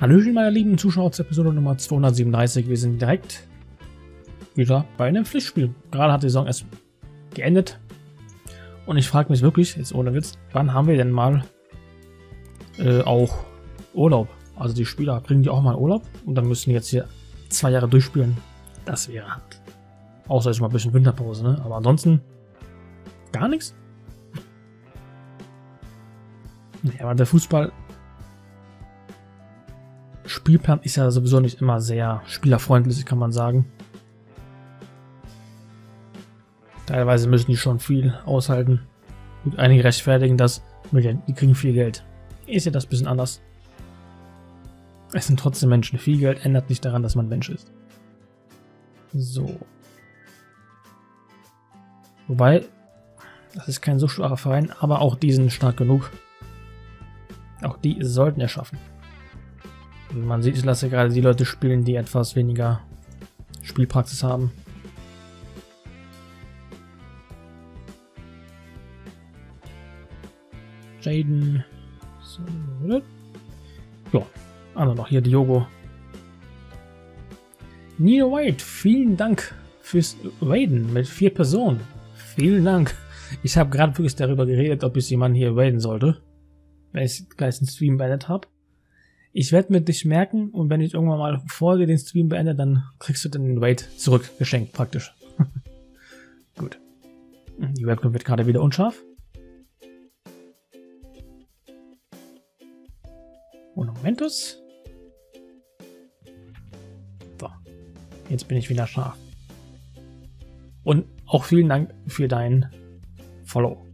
Hallöchen, meine lieben Zuschauer zur Episode Nummer 237. Wir sind direkt wieder bei einem Pflichtspiel. Gerade hat die Saison erst geendet. Und ich frage mich wirklich, jetzt ohne Witz, wann haben wir denn mal auch Urlaub? Also die Spieler, kriegen die auch mal Urlaub? Und dann müssen die jetzt hier 2 Jahre durchspielen. Das wäre hart. Außer jetzt mal ein bisschen Winterpause, ne? Aber ansonsten gar nichts. Ja, aber der Fußball Spielplan ist ja sowieso nicht immer sehr spielerfreundlich, kann man sagen. Teilweise müssen die schon viel aushalten. Gut, einige rechtfertigen das, die kriegen viel Geld. Ist ja das ein bisschen anders. Es sind trotzdem Menschen. Viel Geld ändert nicht daran, dass man Mensch ist. So. Wobei, das ist kein so schwacher Verein, aber auch die sind stark genug. Auch die sollten es schaffen. Wie man sieht, ich lasse gerade die Leute spielen, die etwas weniger Spielpraxis haben. Jaden. So. Ja, also noch hier Diogo. Nino White, vielen Dank fürs Raiden mit 4 Personen. Vielen Dank. Ich habe gerade wirklich darüber geredet, ob ich jemanden hier raiden sollte, wenn ich gleich den Stream beendet habe. Ich werde mir dich merken und wenn ich irgendwann mal vor dir den Stream beende, dann kriegst du den Raid zurückgeschenkt praktisch. Gut. Die Webcam wird gerade wieder unscharf. Und Momentus. So. Jetzt bin ich wieder scharf. Und auch vielen Dank für dein Follow.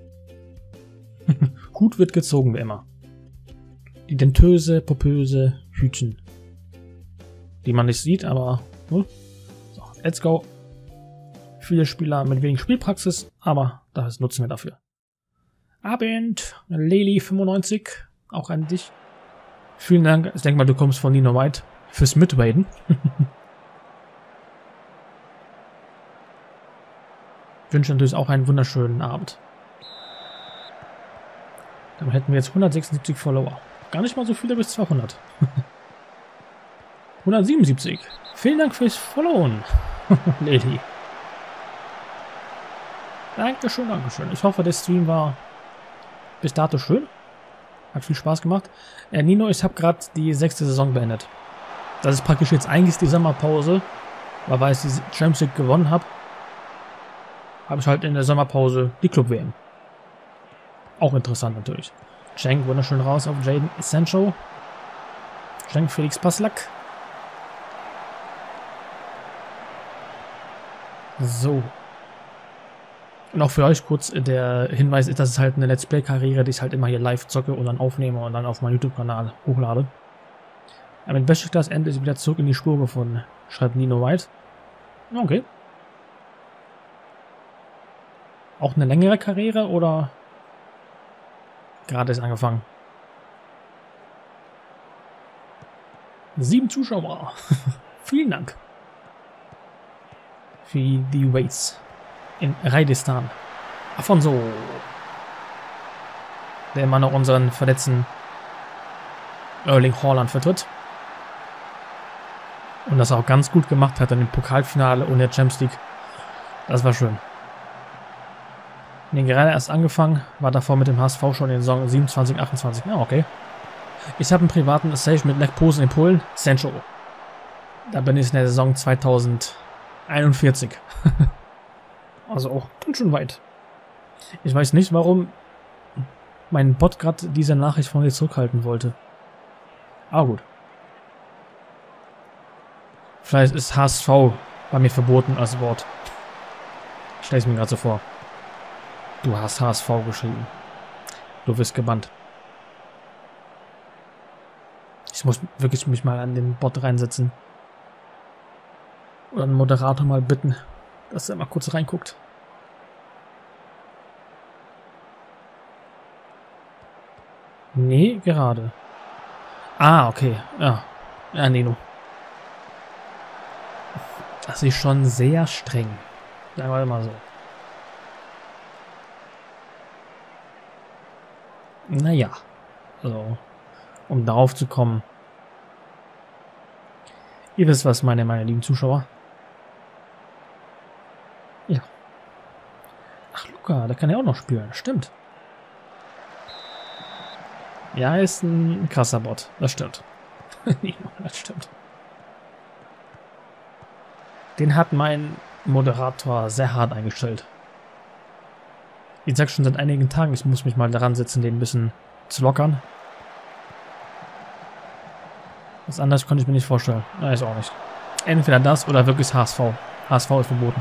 Hut wird gezogen wie immer. Die dentöse, popöse Hütchen. Die man nicht sieht, aber... So, let's go. Viele Spieler mit wenig Spielpraxis, aber das nutzen wir dafür. Abend, Leli95, auch an dich. Vielen Dank, ich denke mal, du kommst von Nino White fürs Mitraiden. Ich wünsche natürlich auch einen wunderschönen Abend. Dann hätten wir jetzt 176 Follower. Gar nicht mal so viele bis 200. 177. Vielen Dank fürs Followen, Lady. Dankeschön, Dankeschön. Ich hoffe, der Stream war bis dato schön. Hat viel Spaß gemacht. Nino, ich habe gerade die 6. Saison beendet. Das ist praktisch jetzt eigentlich die Sommerpause. Weil ich die Champions League gewonnen habe, habe ich halt in der Sommerpause die Club-WM. Auch interessant natürlich. Schenk wunderschön raus auf Jaden Sancho. Schenk Felix Passlack. So. Und auch für euch kurz der Hinweis, das ist halt eine Let's Play-Karriere, die ich halt immer hier live zocke und dann aufnehme und dann auf meinen YouTube-Kanal hochlade. Aber mit Besiktas endlich wieder zurück in die Spur gefunden, schreibt Nino White. Okay. Auch eine längere Karriere oder... Gerade ist angefangen. 7 Zuschauer. Vielen Dank. Für die Waits in Raidistan. Afonso. Der immer noch unseren verletzten Erling Haaland vertritt. Und das auch ganz gut gemacht hat in dem Pokalfinale und der Champions League. Das war schön. Den gerade erst angefangen, war davor mit dem HSV schon in der Saison 27, 28. Ja, okay. Ich habe einen privaten Save mit Lech Posen in Polen. Sancho. Da bin ich in der Saison 2041. Also auch ganz schön weit. Ich weiß nicht, warum mein Bot gerade diese Nachricht von mir zurückhalten wollte. Aber gut. Vielleicht ist HSV bei mir verboten als Wort. Ich stelle es mir gerade so vor. Du hast HSV geschrieben. Du wirst gebannt. Ich muss wirklich mich mal an den Bot reinsetzen. Oder einen Moderator mal bitten, dass er mal kurz reinguckt. Nee, gerade. Ah, okay. Ja. Ja, Nino. Das ist schon sehr streng. Sagen wir mal so. Naja, also, um darauf zu kommen, Ihr wisst was, meine lieben Zuschauer. Ja. Ach, Luca, der kann ja auch noch spielen. Stimmt. Ja, er ist ein krasser Bot. Das stimmt. Das stimmt. Den hat mein Moderator sehr hart eingestellt. Ich sag schon seit einigen Tagen, ich muss mich mal daran setzen, den ein bisschen zu lockern. Was anderes konnte ich mir nicht vorstellen. Nein, ist auch nicht. Entweder das oder wirklich HSV. HSV ist verboten.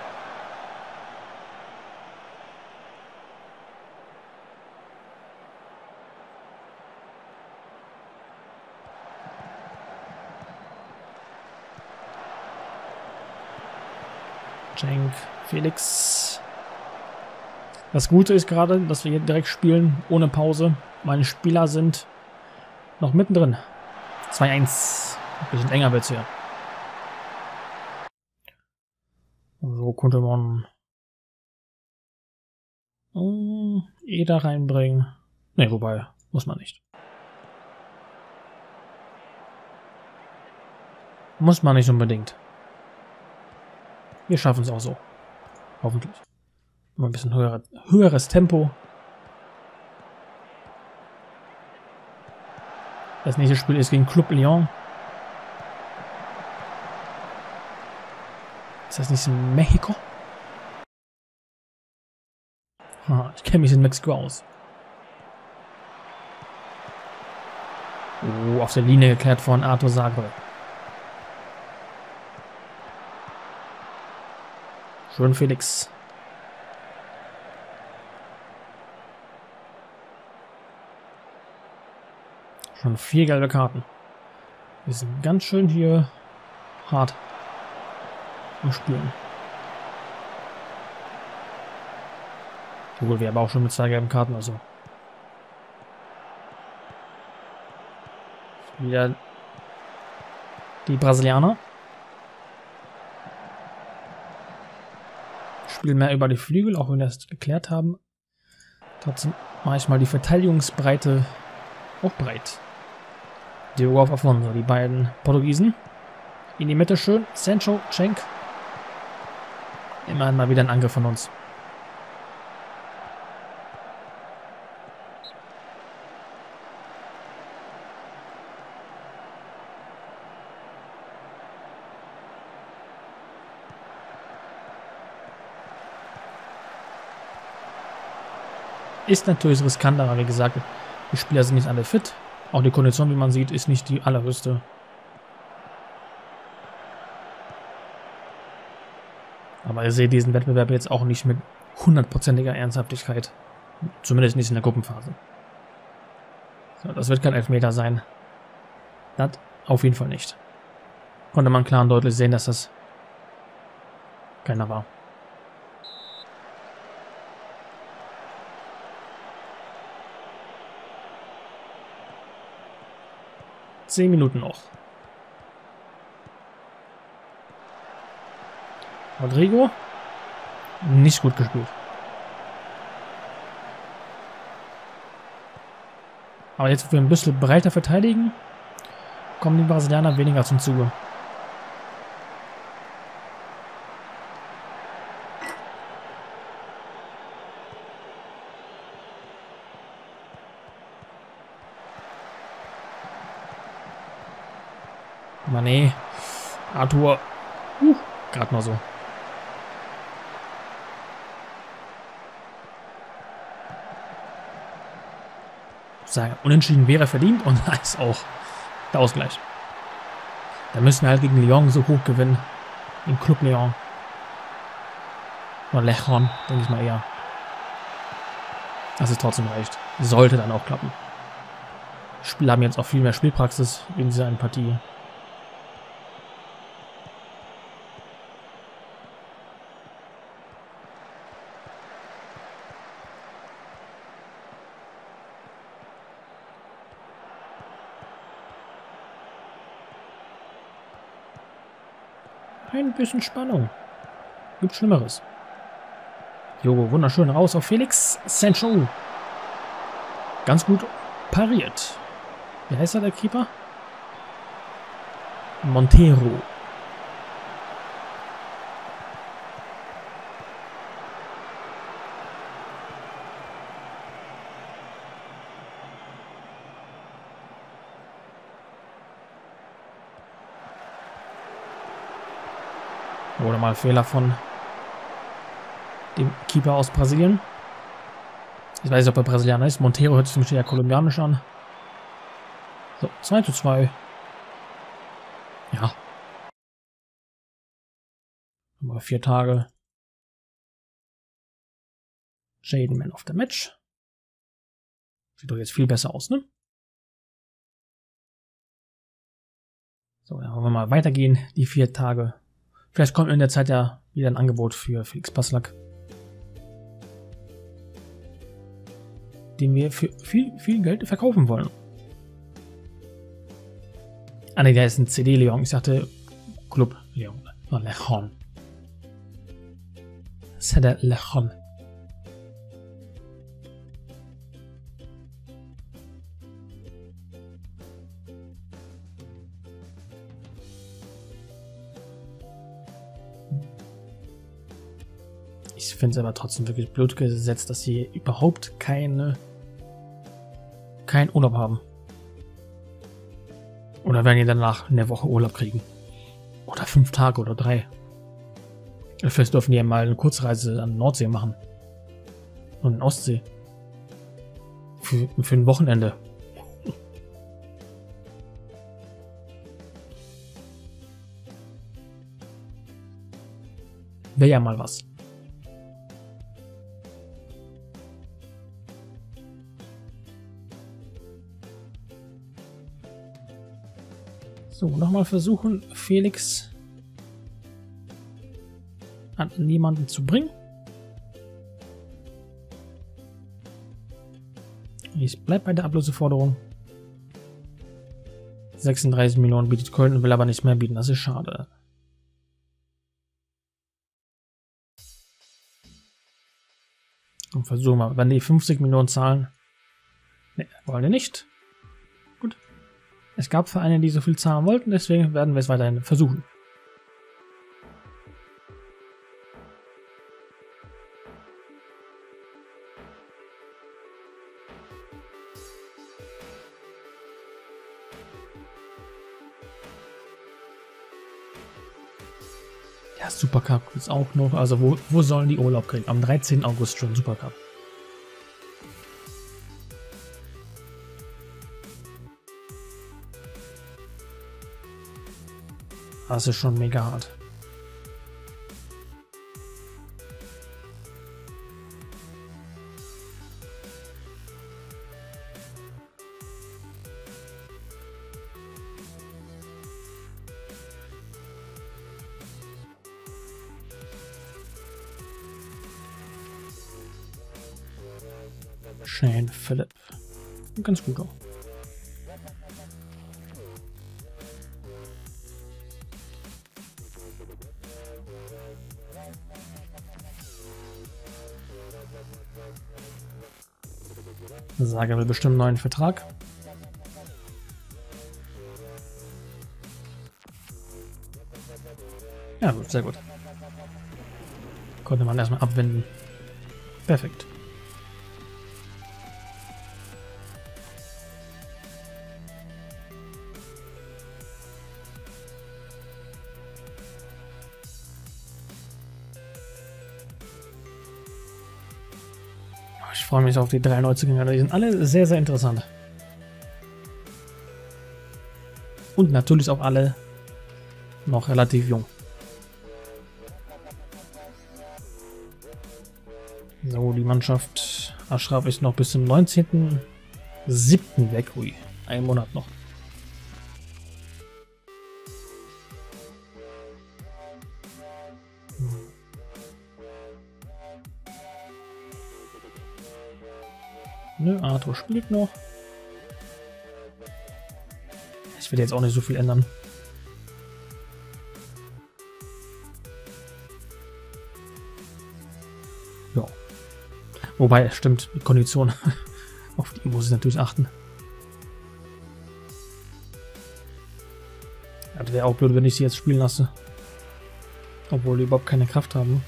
Cenk, Felix. Das Gute ist gerade, dass wir hier direkt spielen, ohne Pause. Meine Spieler sind noch mittendrin. 2-1. Ein bisschen enger wird's hier. So konnte man Eder reinbringen. Ne, wobei, muss man nicht. Muss man nicht unbedingt. Wir schaffen es auch so. Hoffentlich. Mal ein bisschen höheres Tempo. Das nächste Spiel ist gegen Club Lyon. Ist das nicht in Mexiko? Ich kenne mich in Mexiko aus. Oh, auf der Linie geklärt von Arthur Sagre. Schön, Felix. Schon 4 gelbe Karten. Wir sind ganz schön hier hart am Spielen. Obwohl wir aber auch schon mit 2 gelben Karten, also. Wieder die Brasilianer. Spielen mehr über die Flügel, auch wenn wir das geklärt haben. Trotzdem mache ich mal die Verteidigungsbreite auch breit. Diogo auf Afonso, die beiden Portugiesen. In die Mitte schön. Sancho, Cenk. Immerhin mal wieder ein Angriff von uns. Ist natürlich riskanter, aber wie gesagt, die Spieler sind nicht alle fit. Auch die Kondition, wie man sieht, ist nicht die allerhöchste. Aber ihr seht diesen Wettbewerb jetzt auch nicht mit 100%iger Ernsthaftigkeit. Zumindest nicht in der Gruppenphase. So, das wird kein Elfmeter sein. Das auf jeden Fall nicht. Konnte man klar und deutlich sehen, dass das keiner war. Zehn Minuten noch. Rodrigo. Nicht gut gespielt. Aber jetzt, wo wir ein bisschen breiter verteidigen, kommen die Brasilianer weniger zum Zuge. Mané. Arthur. Gerade mal so. Ich sage, unentschieden wäre verdient und da ist auch der Ausgleich. Da müssen wir halt gegen Lyon so hoch gewinnen. Im Club Lyon. Oder Lechon, denke ich mal eher. Dass es trotzdem reicht. Sollte dann auch klappen. Die Spieler haben jetzt auch viel mehr Spielpraxis in dieser einen Partie. Ein bisschen Spannung. Gibt Schlimmeres. Diogo, wunderschön raus auf Felix. Sancho. Ganz gut pariert. Wie heißt er, der Keeper? Montero. Oder mal Fehler von dem Keeper aus Brasilien. Ich weiß nicht, ob er Brasilianer ist. Montero hört sich für mich eher kolumbianisch an. So, 2:2. Ja. Mal 4 Tage. Jaden Man of the Match. Sieht doch jetzt viel besser aus, ne? So, dann wollen wir mal weitergehen. Die 4 Tage. Vielleicht kommt in der Zeit ja wieder ein Angebot für Felix Passlack, den wir für viel Geld verkaufen wollen. Ah ne, der ist ein CD Leon. Ich sagte Club Leon. Oh, Lejon. CD Lejon. Ich finde es aber trotzdem wirklich blöd gesetzt, dass sie überhaupt keinen Urlaub haben. Oder werden die danach eine Woche Urlaub kriegen? Oder 5 Tage oder 3. Vielleicht dürfen die ja mal eine Kurzreise an die Nordsee machen. Und in Ostsee. Für ein Wochenende. Wäre ja mal was. So, nochmal versuchen, Felix an niemanden zu bringen. Ich bleibe bei der Ablöseforderung. 36 Millionen bietet Köln und will aber nicht mehr bieten. Das ist schade. Und versuchen wir, wenn die 50 Millionen zahlen. Ne, wollen wir nicht. Gut. Es gab Vereine, die so viel zahlen wollten, deswegen werden wir es weiterhin versuchen. Ja, Supercup ist auch noch. Also wo sollen die Urlaub kriegen? Am 13. August schon Supercup. Das ist schon mega hart. Shane Phillip. Ganz gut auch. Saga will bestimmt einen neuen Vertrag. Ja, gut, sehr gut. Konnte man erstmal abwenden. Perfekt. Ich freue mich auf die 3 Neuzugänge. Die sind alle sehr, sehr interessant. Und natürlich auch alle noch relativ jung. So, die Mannschaft Ashraf ist noch bis zum 19.07. weg. Ui, einen Monat noch. Nö, Arthur spielt noch. Es wird jetzt auch nicht so viel ändern. Ja. Wobei, stimmt, mit Kondition. Auf die muss ich natürlich achten. Das wäre auch blöd, wenn ich sie jetzt spielen lasse. Obwohl die überhaupt keine Kraft haben.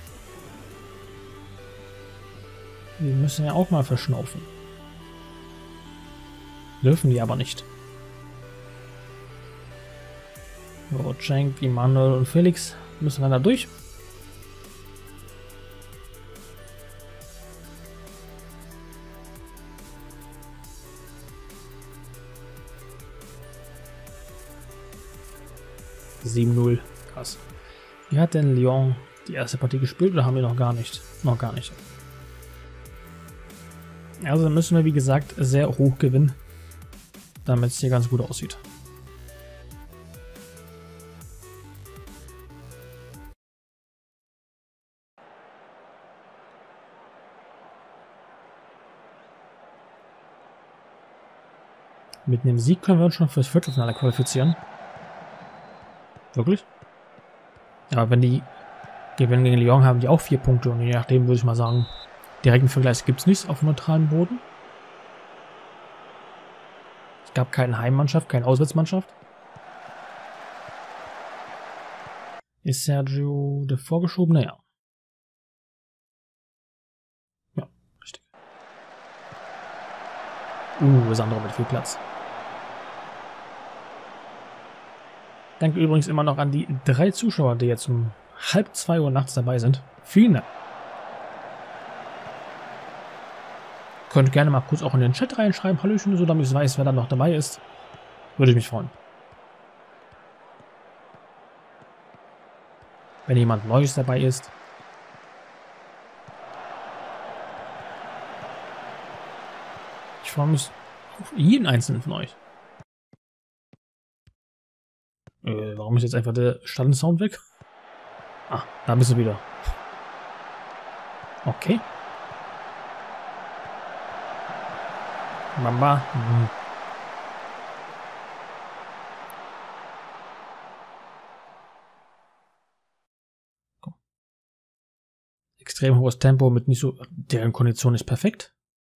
Die müssen ja auch mal verschnaufen. Dürfen die aber nicht. So, Cenk, Immanuel und Felix müssen dann da durch. Krass. Wie hat denn Lyon die erste Partie gespielt oder haben wir noch gar nicht? Noch gar nicht. Also müssen wir, wie gesagt, sehr hoch gewinnen, damit es hier ganz gut aussieht. Mit einem Sieg können wir uns schon fürs Viertelfinale qualifizieren. Wirklich? Ja, wenn die gewinnen gegen Lyon, haben die auch 4 Punkte. Und je nachdem würde ich mal sagen, direkten Vergleich gibt es nichts auf neutralem Boden. Es gab keine Heimmannschaft, keine Auswärtsmannschaft. Ist Sergio der Vorgeschobene? Ja. Ja, richtig. Sandro mit viel Platz. Danke übrigens immer noch an die 3 Zuschauer, die jetzt um 1:30 Uhr nachts dabei sind. Vielen Dank. Könnt gerne mal kurz auch in den Chat reinschreiben. Hallöchen, so damit ich weiß, wer da noch dabei ist. Würde ich mich freuen. Wenn jemand Neues dabei ist. Ich freue mich auf jeden einzelnen von euch. Warum ist jetzt einfach der Standsound weg? Ah, da bist du wieder. Okay. Mamba. Komm. Extrem hohes Tempo mit nicht so... Deren Kondition ist perfekt.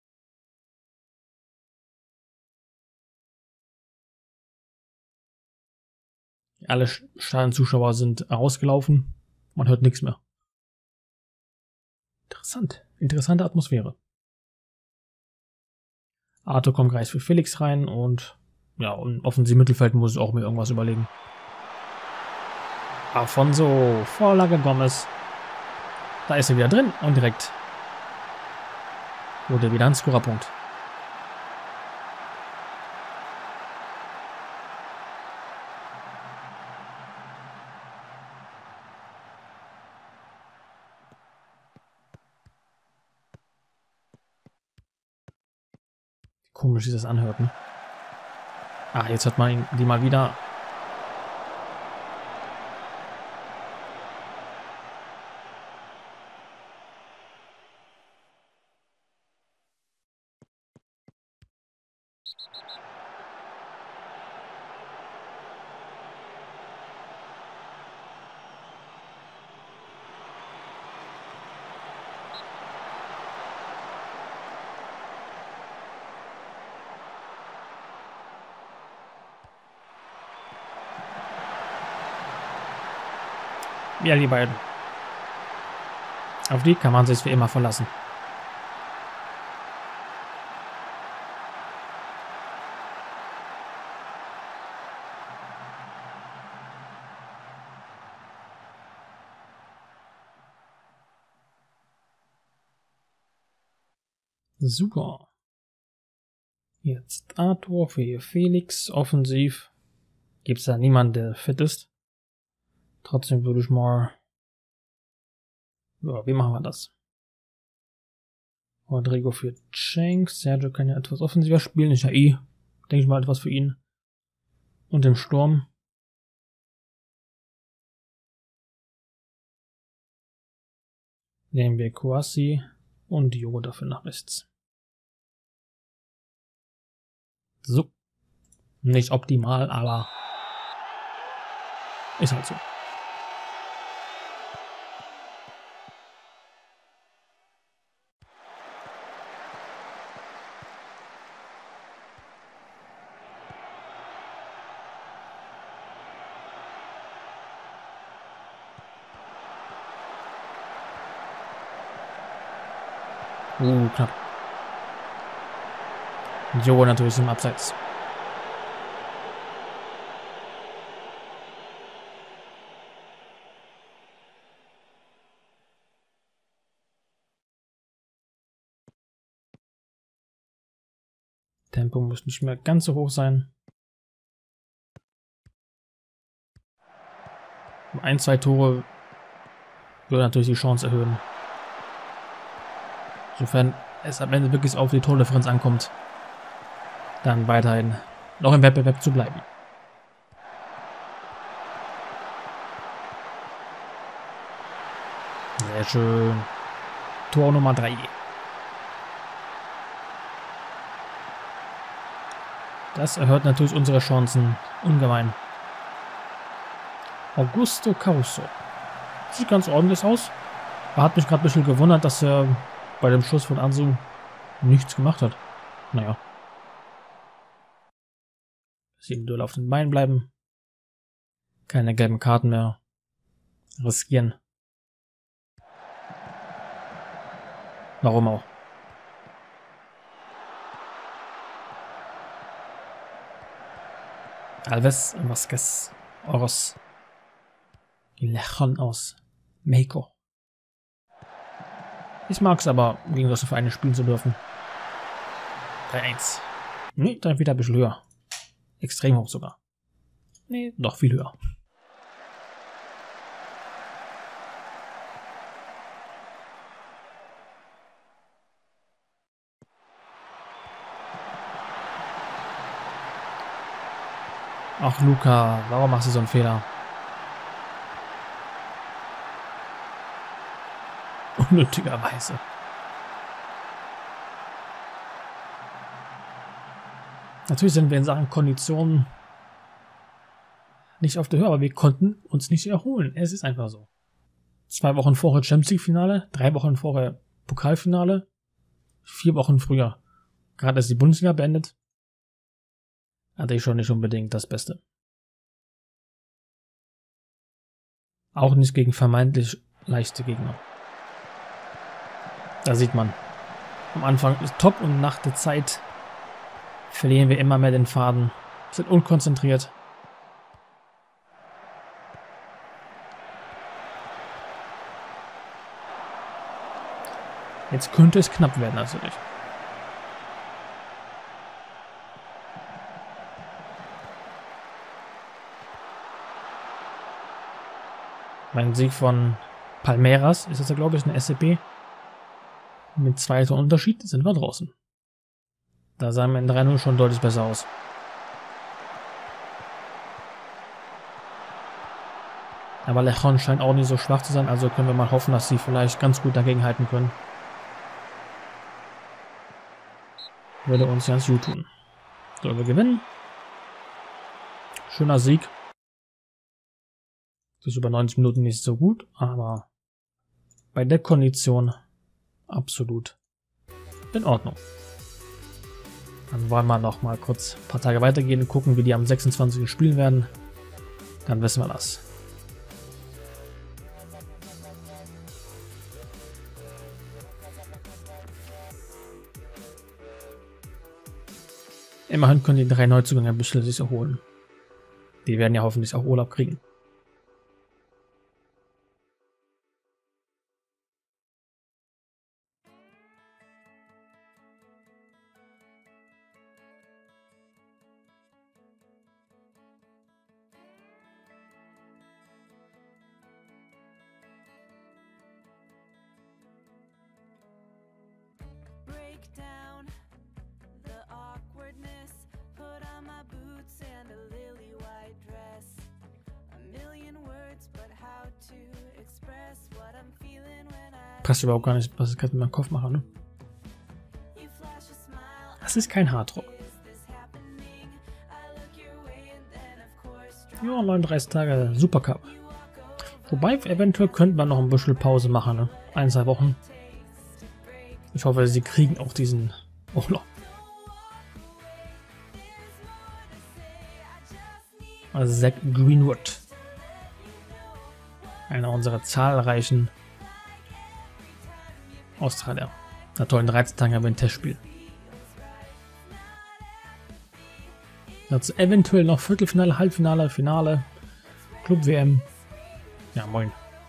Alle Stadionzuschauer sind rausgelaufen. Man hört nichts mehr. Interessant. Interessante Atmosphäre. Arthur kommt gleich für Felix rein und ja, und offensiv Mittelfeld muss ich auch mir irgendwas überlegen. Afonso, Vorlage Gomez. Da ist er wieder drin und direkt wurde wieder ein Scorerpunkt. Komisch, wie das anhört, ne? Ah, jetzt hört man die mal wieder. Ja, die beiden. Auf die kann man sich wie immer verlassen. Super. Jetzt Arthur für Felix. Offensiv gibt es da niemanden, der fit ist. Trotzdem würde ich mal... Ja, wie machen wir das? Rodrigo für Cenk. Sergio kann ja etwas offensiver spielen. Ist ja eh, denke ich mal, etwas für ihn. Und im Sturm. Nehmen wir Kouassi und Diogo dafür nach rechts. So. Nicht optimal, aber ist halt so. Knapp. Jo, natürlich im Abseits. Tempo muss nicht mehr ganz so hoch sein. Um 1, 2 Tore würde natürlich die Chance erhöhen. Sofern es am Ende wirklich auf die Tordifferenz ankommt, dann weiterhin noch im Wettbewerb zu bleiben. Sehr schön. Tor Nummer 3. Das erhöht natürlich unsere Chancen ungemein. Augusto Caruso. Sieht ganz ordentlich aus. Er hat mich gerade ein bisschen gewundert, dass er bei dem Schuss von Ansu nichts gemacht hat. Naja. 7 Duell auf den Beinen bleiben. Keine gelben Karten mehr riskieren. Warum auch? Alves, Vasquez, Oros. Lechon aus Mexiko. Ich mag es aber, gegen solche Vereine spielen zu dürfen. 3-1. Nee, dann wieder ein bisschen höher. Extrem hoch sogar. Nee, doch viel höher. Ach, Luca, warum machst du so einen Fehler? Unnötigerweise. Natürlich sind wir in Sachen Konditionen nicht auf der Höhe, aber wir konnten uns nicht erholen. Es ist einfach so. 2 Wochen vorher Champions League Finale, 3 Wochen vorher Pokalfinale, 4 Wochen früher gerade erst die Bundesliga beendet. Hatte ich schon nicht unbedingt das Beste. Auch nicht gegen vermeintlich leichte Gegner. Da sieht man, am Anfang ist top und nach der Zeit verlieren wir immer mehr den Faden, sind unkonzentriert. Jetzt könnte es knapp werden natürlich. Mein Sieg von Palmeiras ist jetzt, glaube ich, eine SCP. Mit 2 Toren Unterschied sind wir draußen. Da sah am Ende 3-0 schon deutlich besser aus. Aber Lechon scheint auch nicht so schwach zu sein, also können wir mal hoffen, dass sie vielleicht ganz gut dagegen halten können. Würde uns ganz gut tun. So, wir gewinnen. Schöner Sieg. Das ist über 90 Minuten nicht so gut, aber bei der Kondition absolut in Ordnung. Dann wollen wir noch mal kurz ein paar Tage weitergehen und gucken, wie die am 26. spielen werden. Dann wissen wir das. Immerhin können die 3 Neuzugänge ein bisschen sich erholen. Die werden ja hoffentlich auch Urlaub kriegen. Passt überhaupt gar nicht, was ich gerade mit meinem Kopf mache, ne? Das ist kein Harddruck. Ja, 39 Tage Supercup. Wobei, eventuell könnten wir noch ein bisschen Pause machen, ne? 1, 2 Wochen. Ich hoffe, sie kriegen auch diesen Urlaub. Also Zach Greenwood. Einer unserer zahlreichen Australier. Na toll, in 13 Tagen haben wir ein Testspiel. Dazu eventuell noch Viertelfinale, Halbfinale, Finale, Club-WM. Ja, moin.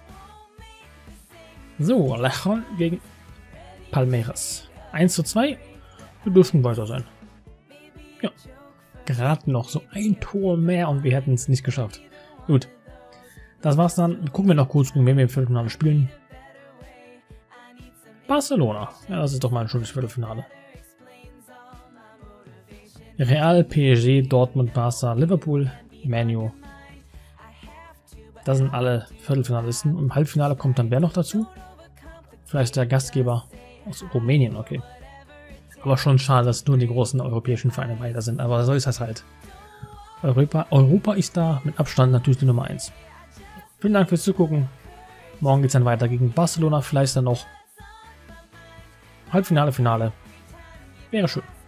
So, Lechon gegen Palmeiras. 1:2. Wir dürften weiter sein. Ja. Gerade noch so ein Tor mehr und wir hätten es nicht geschafft. Gut. Das war's dann. Gucken wir noch kurz, wen wir im Viertelfinale spielen. Barcelona. Ja, das ist doch mal ein schönes Viertelfinale. Real, PSG, Dortmund, Barca, Liverpool, Man U. Das sind alle Viertelfinalisten. Im Halbfinale kommt dann wer noch dazu? Vielleicht der Gastgeber aus Rumänien, okay. Aber schon schade, dass nur die großen europäischen Vereine weiter sind. Aber so ist das halt. Europa ist da mit Abstand natürlich die Nummer 1. Vielen Dank fürs Zugucken. Morgen geht es dann weiter gegen Barcelona. Vielleicht dann noch Halbfinale, Finale. Wäre schön.